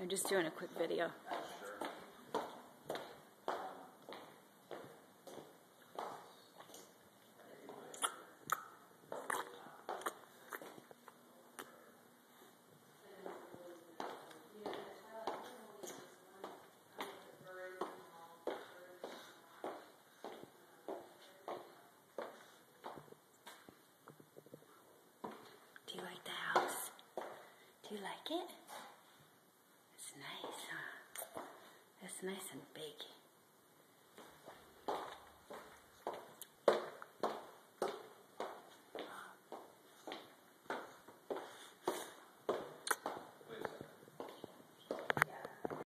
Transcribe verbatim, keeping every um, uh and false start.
I'm just doing a quick video. Do you like the house? Do you like it? It's nice, huh? It's nice and big.